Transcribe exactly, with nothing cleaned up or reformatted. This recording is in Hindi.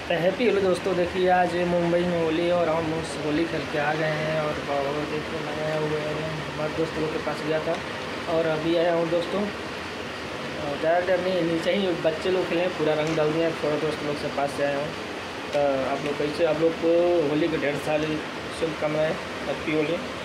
तो हैप्पी होली दोस्तों। देखिए आज मुंबई में होली है और हम उस होली खेल के आ गए हैं। और बहुत देखिए मैं आया हुए हैं, हमारे दोस्त लोग के पास गया था और अभी आया हूँ दोस्तों। ज़्यादा देर नहीं, नीचे ही बच्चे लोग खेले, पूरा रंग डाल दिया। थोड़ा दोस्त लोग से पास से आया हूँ। तो आप लोग कैसे, आप लोग को होली के ढेर सारी शुभकामनाएं, हैप्पी होली।